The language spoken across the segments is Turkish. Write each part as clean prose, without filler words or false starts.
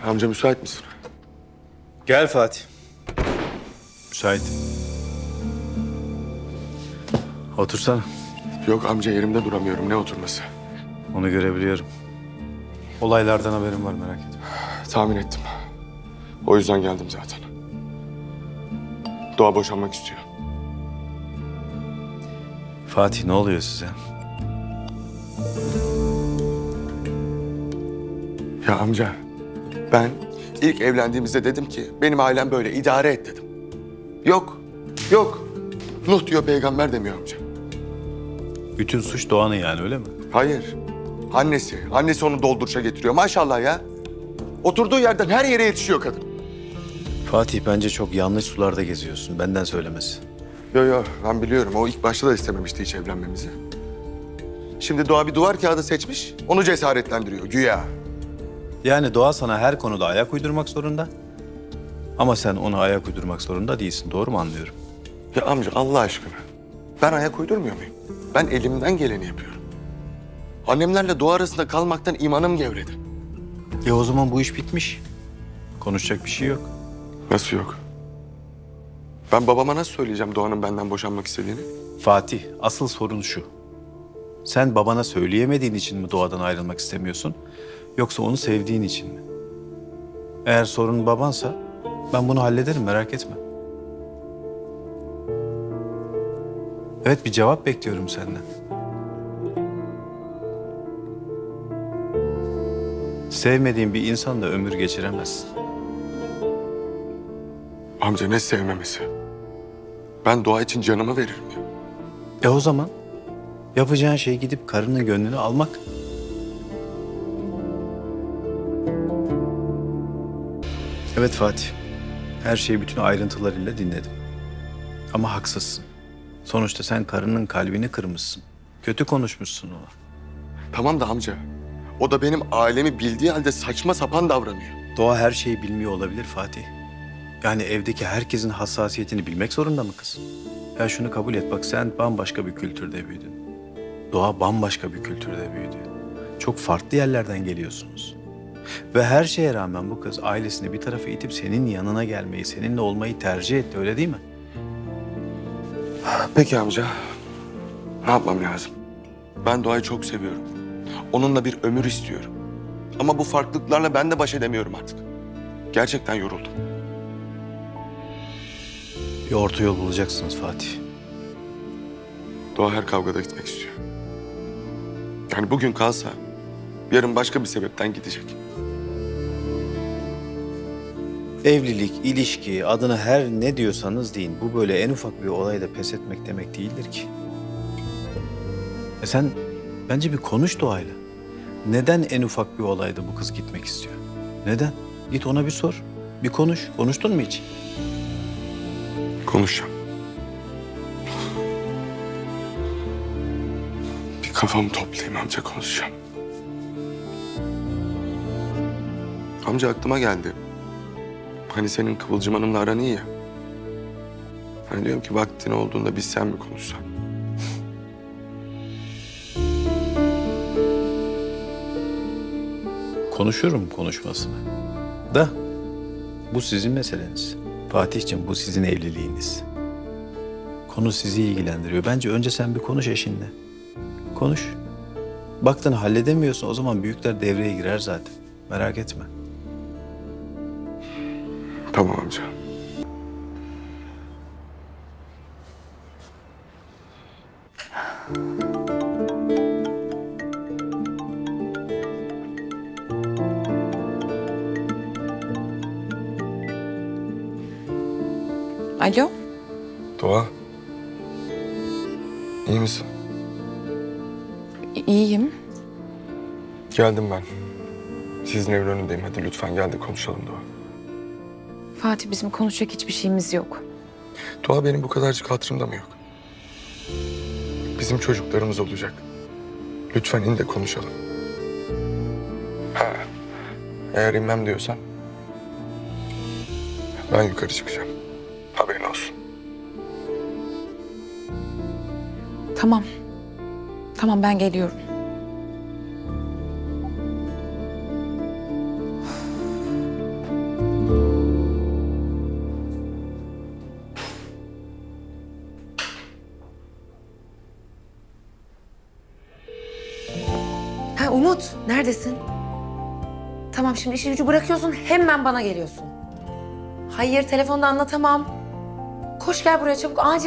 Amca müsait misin? Gel Fatih. Müsait. Otursana. Yok amca, yerimde duramıyorum. Ne oturması? Onu görebiliyorum. Olaylardan haberim var, merak etme. Tahmin ettim. O yüzden geldim zaten. Doğa boşanmak istiyor. Fatih, ne oluyor size? Ya amca, ben ilk evlendiğimizde dedim ki benim ailem böyle, idare et dedim. Yok, yok. Nuh diyor, peygamber demiyor amca. Bütün suç Doğan'ın yani, öyle mi? Hayır. Annesi onu dolduruşa getiriyor. Maşallah ya. Oturduğu yerden her yere yetişiyor kadın. Fatih, bence çok yanlış sularda geziyorsun. Benden söylemesi. Yo, ben biliyorum. O ilk başta da istememişti hiç evlenmemizi. Şimdi Doğa bir duvar kağıdı seçmiş, onu cesaretlendiriyor güya. Yani Doğa sana her konuda ayak uydurmak zorunda. Ama sen ona ayak uydurmak zorunda değilsin. Doğru mu anlıyorum? Ya amca, Allah aşkına. Ben ayak uydurmuyor muyum? Ben elimden geleni yapıyorum. Annemlerle Doğa arasında kalmaktan imanım gevredi. O zaman bu iş bitmiş. Konuşacak bir şey yok. Nasıl yok? Ben babama nasıl söyleyeceğim Doğan'ın benden boşanmak istediğini? Fatih, asıl sorun şu. Sen babana söyleyemediğin için mi Doğadan ayrılmak istemiyorsun? Yoksa onu sevdiğin için mi? Eğer sorun babansa ben bunu hallederim, merak etme. Evet, bir cevap bekliyorum senden. Sevmediğin bir insanla ömür geçiremezsin. Amca, ne sevmemesi? Ben Doğa için canımı veririm ya. O zaman yapacağın şey gidip karının gönlünü almak. Evet Fatih, her şeyi bütün ayrıntılarıyla dinledim. Ama haksızsın. Sonuçta sen karının kalbini kırmışsın. Kötü konuşmuşsun ona. Tamam da amca, o da benim ailemi bildiği halde saçma sapan davranıyor. Doğa her şeyi bilmiyor olabilir Fatih. Yani evdeki herkesin hassasiyetini bilmek zorunda mı kız? Ya şunu kabul et, bak sen bambaşka bir kültürde büyüdün. Doğa bambaşka bir kültürde büyüdü. Çok farklı yerlerden geliyorsunuz. Ve her şeye rağmen bu kız ailesini bir tarafa itip senin yanına gelmeyi, seninle olmayı tercih etti, öyle değil mi? Peki amca, ne yapmam lazım? Ben Doğa'yı çok seviyorum. Onunla bir ömür istiyorum. Ama bu farklılıklarla ben de baş edemiyorum artık. Gerçekten yoruldum. Bir orta yol bulacaksınız Fatih. Doğa her kavgada gitmek istiyor. Yani bugün kalsa, yarın başka bir sebepten gidecek. Evlilik, ilişki, adına her ne diyorsanız deyin. Bu böyle en ufak bir olayda pes etmek demek değildir ki. Sen bence bir konuş Doğayla. Neden en ufak bir olayda bu kız gitmek istiyor? Neden? Git ona bir sor. Bir konuş. Konuştun mu hiç? Konuşacağım. Bir kafamı toplayayım amca, konuşacağım. Amca, aklıma geldi. Hani senin Kıvılcım Hanım'la aran iyi ya. Hani diyorum ki vaktin olduğunda biz sen mi konuşsak? Konuşurum konuşmasını. Da bu sizin meseleniz. Fatihciğim, bu sizin evliliğiniz. Konu sizi ilgilendiriyor. Bence önce sen bir konuş eşinle. Konuş. Baktın halledemiyorsun, o zaman büyükler devreye girer zaten. Merak etme. Tamam amca. Alo? Doğa. İyi misin? İyiyim. Geldim ben. Sizin evin önündeyim. Hadi lütfen gel de konuşalım Doğa. Fatih, bizim konuşacak hiçbir şeyimiz yok. Doğa, benim bu kadarcık hatırımda mı yok? Bizim çocuklarımız olacak. Lütfen in de konuşalım. Ha, eğer inmem diyorsan ben yukarı çıkacağım. Haberin olsun. Tamam. Tamam, ben geliyorum. Umut, neredesin? Tamam, şimdi işi gücü bırakıyorsun, hemen bana geliyorsun. Hayır, telefonda anlatamam. Koş gel buraya çabuk, acil.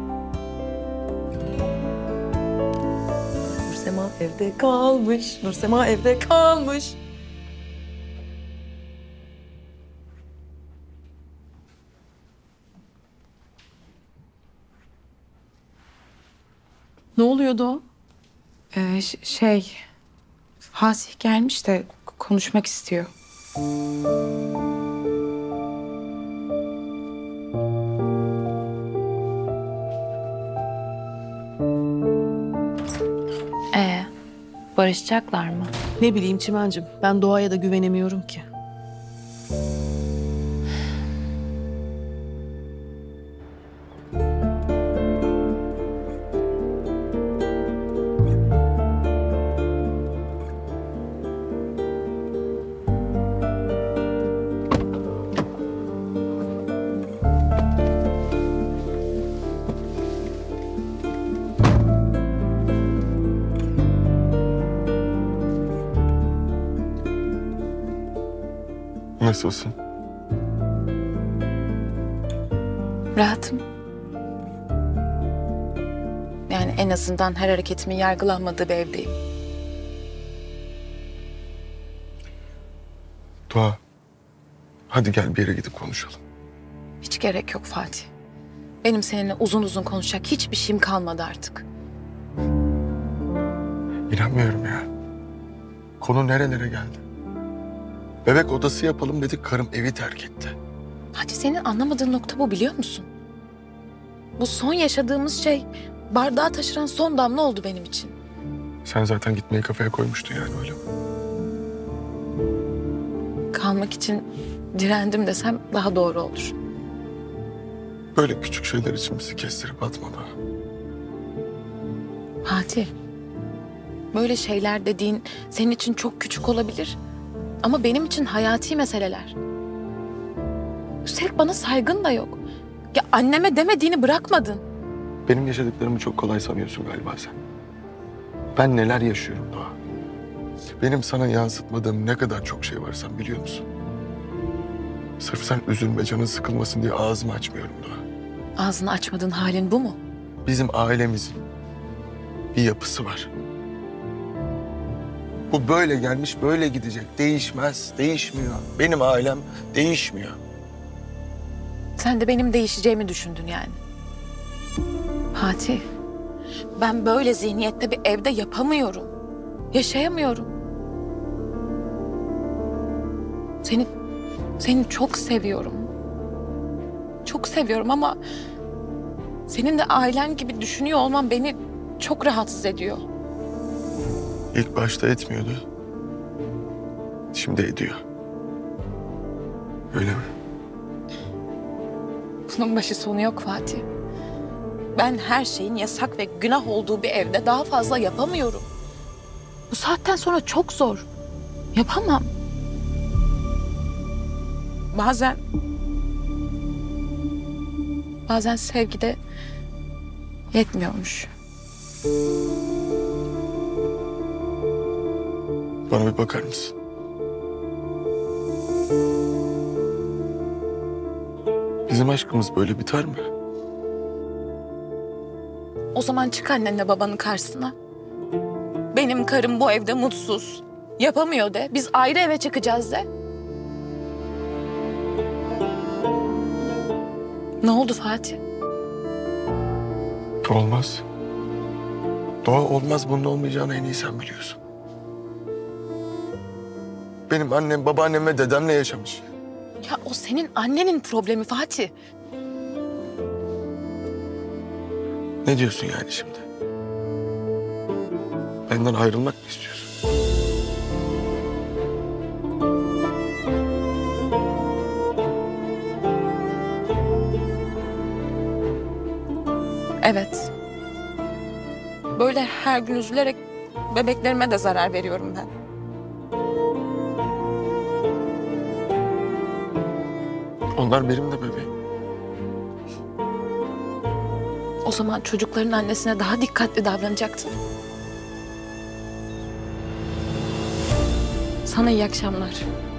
Nursema evde kalmış, Nursema evde kalmış. Ne oluyordu o? Fatih gelmiş de konuşmak istiyor. Barışacaklar mı? Ne bileyim Çimen'cim, ben Doğa'ya da güvenemiyorum ki. Nasılsın? Rahatım. Yani en azından her hareketimin yargılanmadığı bir evdeyim. Doğa, hadi gel bir yere gidip konuşalım. Hiç gerek yok Fatih. Benim seninle uzun uzun konuşacak hiçbir şeyim kalmadı artık. İnanmıyorum ya. Konu nerelere geldi? Bebek odası yapalım dedik, karım evi terk etti. Fatih, senin anlamadığın nokta bu, biliyor musun? Bu son yaşadığımız şey bardağı taşıran son damla oldu benim için. Sen zaten gitmeyi kafaya koymuştun yani, öyle mi? Kalmak için direndim desem daha doğru olur. Böyle küçük şeyler için bizi kestirip atma da. Fatih, böyle şeyler dediğin senin için çok küçük olabilir. Ama benim için hayati meseleler. Üstelik bana saygın da yok. Ya anneme demediğini bırakmadın. Benim yaşadıklarımı çok kolay sanıyorsun galiba sen. Ben neler yaşıyorum Doğa. Benim sana yansıtmadığım ne kadar çok şey var, sen biliyor musun? Sırf sen üzülme, canın sıkılmasın diye ağzımı açmıyorum Doğa. Ağzını açmadığın halin bu mu? Bizim ailemizin bir yapısı var. Bu böyle gelmiş, böyle gidecek. Değişmez, değişmiyor. Benim ailem değişmiyor. Sen de benim değişeceğimi düşündün yani. Fatih, ben böyle zihniyette bir evde yapamıyorum. Yaşayamıyorum. Seni çok seviyorum. Çok seviyorum ama senin de ailen gibi düşünüyor olman beni çok rahatsız ediyor. İlk başta etmiyordu. Şimdi ediyor. Öyle mi? Bunun başı sonu yok Fatih. Ben her şeyin yasak ve günah olduğu bir evde daha fazla yapamıyorum. Bu saatten sonra çok zor. Yapamam. Bazen sevgi de yetmiyormuş. Bana bir bakar mısın? Bizim aşkımız böyle biter mi? O zaman çık annenle babanın karşısına. Benim karım bu evde mutsuz. Yapamıyor de. Biz ayrı eve çıkacağız de. Ne oldu Fatih? Olmaz. Doğa olmaz, bunun olmayacağını en iyi sen biliyorsun. Benim annem, babaannem ve dedemle yaşamış. Ya o senin annenin problemi Fatih. Ne diyorsun yani şimdi? Benden ayrılmak mı istiyorsun? Evet. Böyle her gün üzülerek bebeklerime de zarar veriyorum ben. Onlar benim de bebeğim. O zaman çocukların annesine daha dikkatli davranacaktın. Sana iyi akşamlar.